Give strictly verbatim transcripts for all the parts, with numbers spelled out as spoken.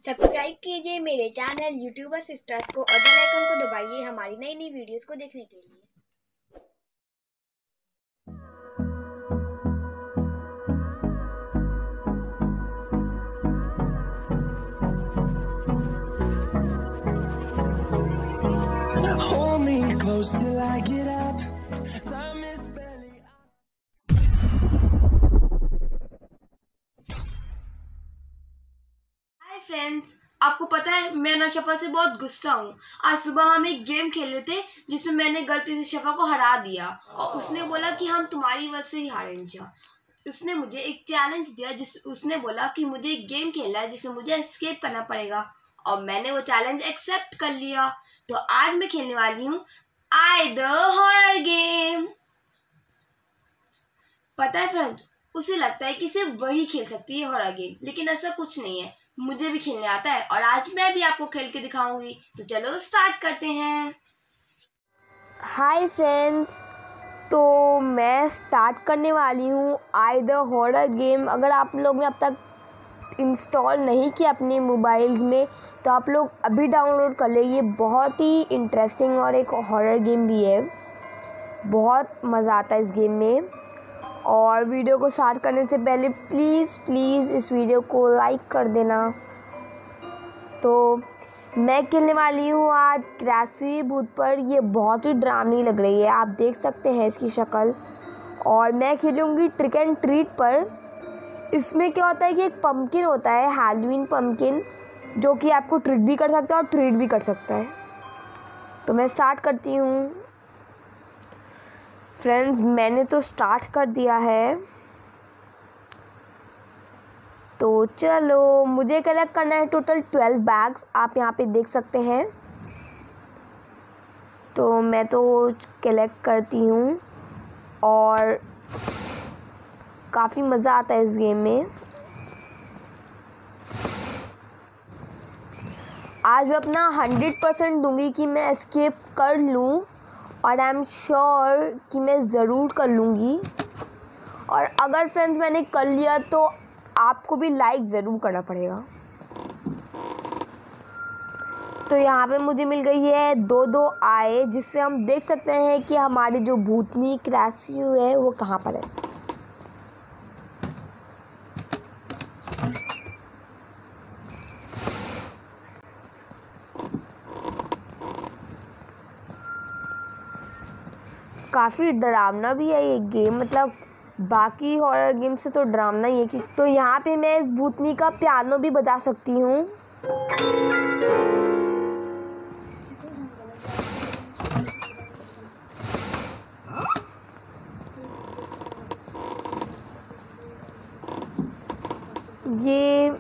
Subscribe कीजिए मेरे channel YouTuber sisters को और बेल आइकन को दबाइए हमारी नई नई वीडियोस को देखने के लिए। Hold me close till I get up. Time is barely hi friends, आपको पता है मैं ना शफा से बहुत गुस्सा हूँ। आज सुबह हम एक गेम खेल रहे थे जिसमें मैंने गलती से शफा को हरा दिया और उसने बोला कि हम तुम्हारी वजह से ही हारेंगे। उसने मुझे एक चैलेंज दिया जिस उसने बोला कि मुझे एक गेम खेलना है जिसमें मुझे एस्केप करना पड़ेगा और मैंने वो चैलेंज एक्सेप्ट कर लिया। तो आज मैं खेलने वाली हूँ आई द हॉरर गेम। पता है फ्रेंड्स, उसे लगता है कि सिर्फ वही खेल सकती है हॉरर गेम, लेकिन ऐसा कुछ नहीं है। मुझे भी खेलने आता है और आज मैं भी आपको खेल के दिखाऊंगी। तो चलो स्टार्ट करते हैं। हाय फ्रेंड्स, तो मैं स्टार्ट करने वाली हूँ आई द हॉरर गेम। अगर आप लोग ने अब तक इंस्टॉल नहीं किया अपने मोबाइल्स में तो आप लोग अभी डाउनलोड कर ले। ये बहुत ही इंटरेस्टिंग और एक हॉरर गेम भी है। बहुत मज़ा आता है इस गेम में। और वीडियो को स्टार्ट करने से पहले प्लीज़ प्लीज़ इस वीडियो को लाइक कर देना। तो मैं खेलने वाली हूँ आज क्रैसी भूत पर। ये बहुत ही डरावनी लग रही है, आप देख सकते हैं इसकी शक्ल। और मैं खेलूँगी ट्रिक एंड ट्रीट पर। इसमें क्या होता है कि एक पम्पकिन होता है, हैलोवीन पम्पकिन, जो कि आपको ट्रिक भी कर सकता है और ट्रीट भी कर सकता है। तो मैं स्टार्ट करती हूँ फ्रेंड्स। मैंने तो स्टार्ट कर दिया है, तो चलो मुझे कलेक्ट करना है टोटल ट्वेल्व बैग्स। आप यहाँ पे देख सकते हैं। तो मैं तो कलेक्ट करती हूँ और काफ़ी मज़ा आता है इस गेम में। आज मैं अपना हंड्रेड परसेंट दूँगी कि मैं एस्केप कर लूँ और आई एम श्योर कि मैं ज़रूर कर लूँगी। और अगर फ्रेंड्स मैंने कर लिया तो आपको भी लाइक ज़रूर करना पड़ेगा। तो यहाँ पे मुझे मिल गई है दो दो आए, जिससे हम देख सकते हैं कि हमारी जो भूतनी क्रैसी है वो कहाँ पर है। काफ़ी डरावना भी है ये गेम, मतलब बाकी हॉरर गेम से तो डरावना ही है। कि तो यहाँ पे मैं इस भूतनी का पियानो भी बजा सकती हूँ। ये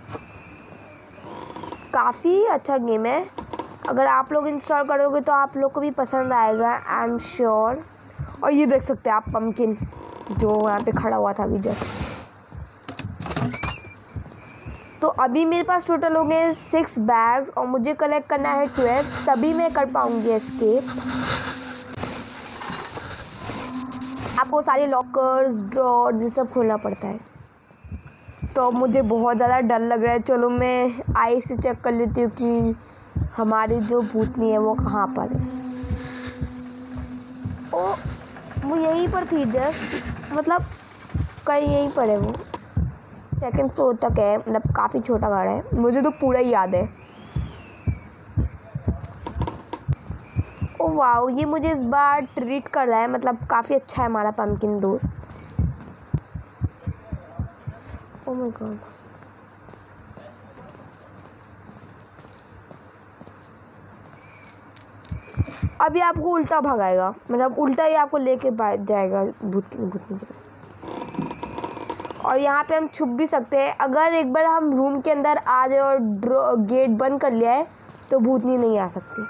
काफ़ी अच्छा गेम है। अगर आप लोग इंस्टॉल करोगे तो आप लोग को भी पसंद आएगा, आई एम श्योर। और ये देख सकते हैं आप पम्पकिन जो यहाँ पे खड़ा हुआ था अभी जस्ट। तो अभी मेरे पास टोटल हो गए सिक्स बैग्स और मुझे कलेक्ट करना है ट्वेल्व, तभी मैं कर पाऊँगी एस्केप। आपको सारे लॉकर्स, ड्रॉर्स ये सब खोलना पड़ता है। तो मुझे बहुत ज़्यादा डर लग रहा है। चलो मैं आई से चेक कर लेती हूँ कि हमारी जो भूतनी है वो कहाँ पर है। ओ वो यहीं पर थी जस्ट, मतलब कहीं यहीं पर है वो। सेकंड फ्लोर तक है, मतलब काफ़ी छोटा घर है, मुझे तो पूरा ही याद है। ओ वाओ, ये मुझे इस बार ट्रीट कर रहा है, मतलब काफ़ी अच्छा है हमारा पम्पकिन दोस्त। ओ माय गॉड, अभी आपको उल्टा भगाएगा, मतलब उल्टा ही आपको लेके जाएगा भूतनी भूतनी के पास। और यहाँ पे हम छुप भी सकते हैं। अगर एक बार हम रूम के अंदर आ जाए और गेट बंद कर लिया है तो भूतनी नहीं आ सकती।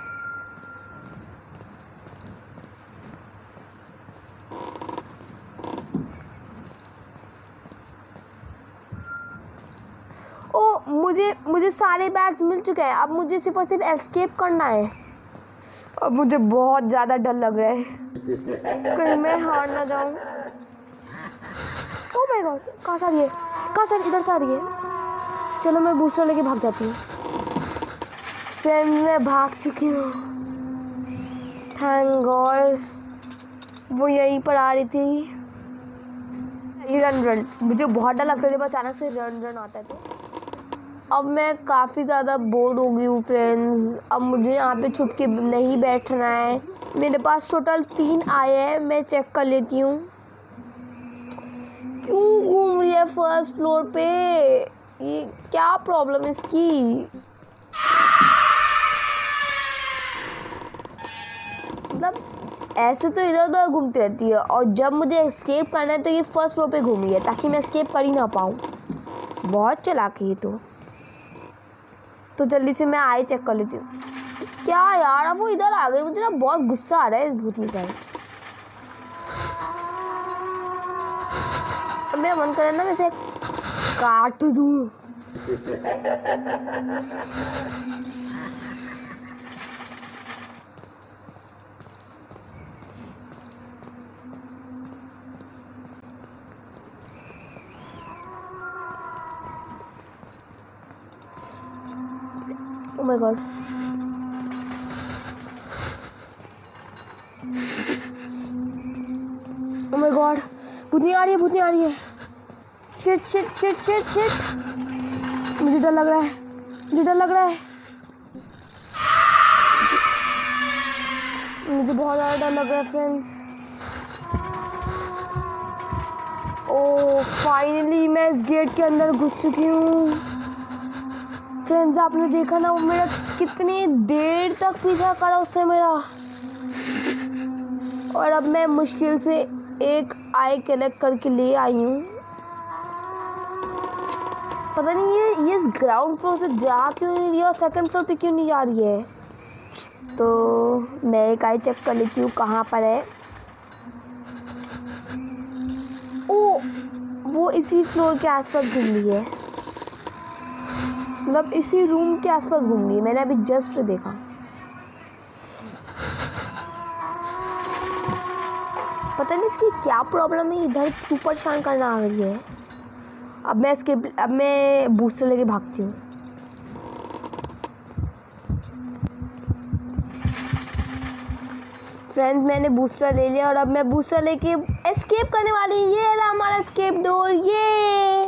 ओ मुझे मुझे सारे बैग्स मिल चुके हैं। अब मुझे सिर्फ और सिर्फ एस्केप करना है। अब मुझे बहुत ज़्यादा डर लग रहा है, कहीं मैं हार ना जाऊँ। ओह माय गॉड, कहाँ से आ रही है, कहाँ से इधर से आ रही है। चलो मैं बूस्टर लेके भाग जाती हूँ। फ्रेंड्स मैं भाग चुकी हूँ, थैंक गॉड। वो यहीं पर आ रही थी। रन रन मुझे बहुत डर लगता है जब अचानक से रन रन आता है। तो अब मैं काफ़ी ज़्यादा बोर हो गई हूँ फ्रेंड्स। अब मुझे यहाँ पे छुप के नहीं बैठना है। मेरे पास टोटल तीन आए हैं, मैं चेक कर लेती हूँ। क्यों घूम रही है फर्स्ट फ्लोर पे? ये क्या प्रॉब्लम है इसकी? मतलब ऐसे तो इधर उधर घूमती रहती है और जब मुझे एस्केप करना है तो ये फर्स्ट फ्लोर पे घूम रही है ताकि मैं एस्केप कर ही ना पाऊँ। बहुत चालाक है ये तो। तो जल्दी से मैं आए चेक कर लेती हूँ। क्या यार, अब वो इधर आ गई। मुझे ना बहुत गुस्सा आ रहा है इस भूतनी का। अब मेरा मन कर रहा है ना वैसे काट दूँ। Oh my god. Oh my god. भूतनी आ रही है, भूतनी आ रही है। Shit shit shit shit shit. मुझे डर लग रहा है, मुझे डर लग रहा है। मुझे बहुत ज़्यादा डर लग रहा है फ्रेंड्स। ओह फाइनली मैं इस गेट के अंदर घुस चुकी हूँ। फ्रेंड्स आपने देखा ना, वो मेरा कितनी देर तक पीछा करा उससे मेरा। और अब मैं मुश्किल से एक आई कलेक्ट करके ले आई हूँ। पता नहीं ये ये इस ग्राउंड फ्लोर से जा क्यों नहीं रही है और सेकंड फ्लोर पे क्यों नहीं जा रही है। तो मैं एक आई चेक कर लेती हूँ कहाँ पर है। ओ वो इसी फ्लोर के आसपास घूम रही है, मतलब इसी रूम के आसपास घूम रही है। मैंने अभी जस्ट देखा। पता नहीं इसकी क्या प्रॉब्लम है, इधर क्यों परेशान करना आ रही है। अब मैं इसके अब मैं बूस्टर लेके भागती हूँ। फ्रेंड्स मैंने बूस्टर ले लिया और अब मैं बूस्टर लेके एस्केप करने वाली हूँ। ये रहा हमारा एस्केप डोर। ये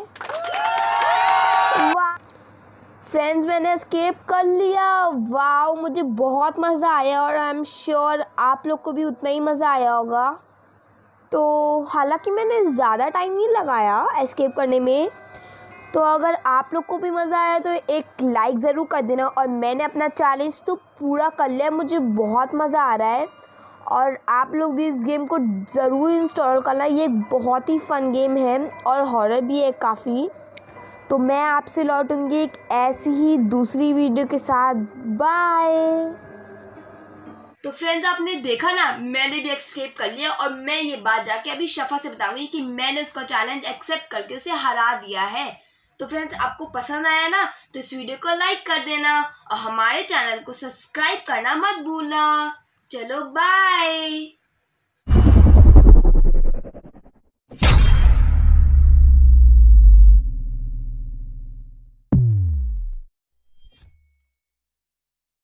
वाह फ्रेंड्स मैंने एस्केप कर लिया। वाह मुझे बहुत मज़ा आया और आई एम श्योर आप लोग को भी उतना ही मज़ा आया होगा। तो हालांकि मैंने ज़्यादा टाइम नहीं लगाया एस्केप करने में। तो अगर आप लोग को भी मज़ा आया तो एक लाइक ज़रूर कर देना। और मैंने अपना चैलेंज तो पूरा कर लिया, मुझे बहुत मज़ा आ रहा है। और आप लोग भी इस गेम को ज़रूर इंस्टॉल करना। ये एक बहुत ही फ़न गेम है और हॉरर भी है काफ़ी। तो मैं आपसे लौटूंगी एक ऐसी ही दूसरी वीडियो के साथ। बाय। तो फ्रेंड्स आपने देखा ना, मैंने भी एस्केप कर लिया और मैं ये बात जाके अभी शफा से बताऊंगी कि मैंने उसका चैलेंज एक्सेप्ट करके उसे हरा दिया है। तो फ्रेंड्स आपको पसंद आया ना तो इस वीडियो को लाइक कर देना और हमारे चैनल को सब्सक्राइब करना मत भूलना। चलो बाय।